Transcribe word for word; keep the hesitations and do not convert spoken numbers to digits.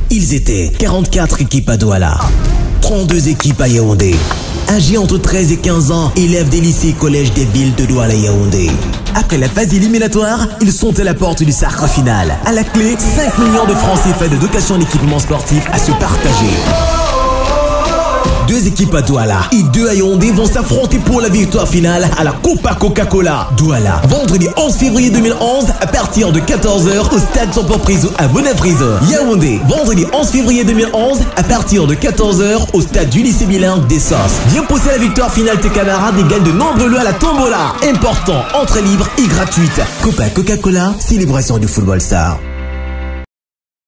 Ils étaient quarante-quatre équipes à Douala, trente-deux équipes à Yaoundé. Âgés entre treize et quinze ans, élèves des lycées et collèges des villes de Douala et Yaoundé. Après la phase éliminatoire, ils sont à la porte du sacre final. À la clé, cinq millions de francs C F A de dotation d'équipement sportif à se partager. Deux équipes à Douala et deux à Yaoundé vont s'affronter pour la victoire finale à la Copa Coca-Cola. Douala, vendredi onze février deux mille onze à partir de quatorze heures au stade Sampo-Priso à Bonaprise. Yaoundé, vendredi onze février deux mille onze à partir de quatorze heures au stade du lycée bilingue des Sosses. Viens pousser la victoire finale, tes camarades et gagne de nombreux lots à la tombola. Important, entrée libre et gratuite. Copa Coca-Cola, célébration du football star.